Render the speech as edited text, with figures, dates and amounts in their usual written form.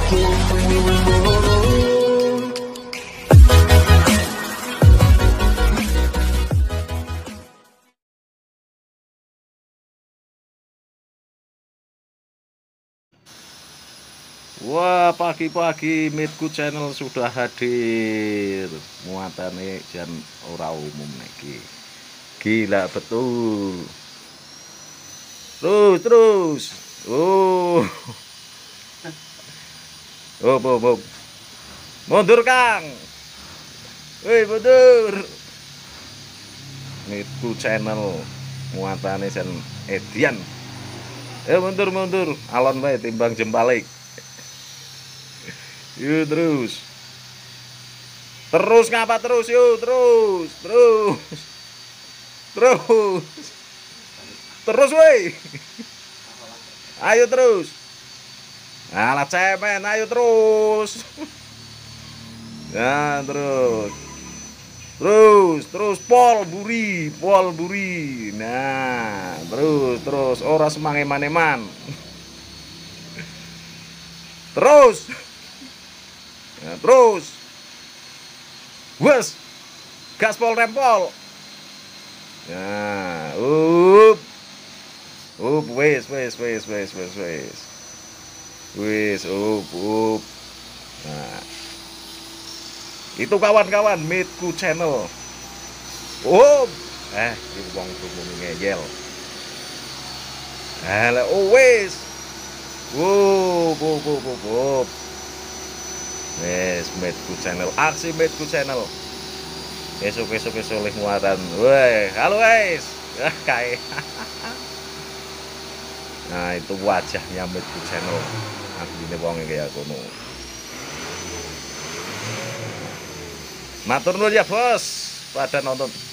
Wah, pagi-pagi Mitku channel sudah hadir. Muatane jan ora umum niki. Gila betul. Terus. Oh. Oh. Mundur, Kang. Woi, mundur. Mitku channel muatane jan edian. Mundur. Alon wae timbang jempalik. Yuk terus. Terus ngapa terus yuk terus. Terus woi. Ayo terus. Alah cemen, ayo terus. Nah, terus pol buri. Nah, terus ora semangeman-eman. Terus. Nah, terus. Wes. Gaspol rempol. Nah, wes. Nah, itu kawan-kawan Mitku channel. Iki wong ngomong ngeyel. Wes. Wes Mitku channel, aksi Mitku channel. Esok oleh muatan. Woi, halo guys. Kayak. Nah, itu wajahnya Mitku channel. Asline wong kayak kono. Matur nuwun ya, Bos. Pada nonton.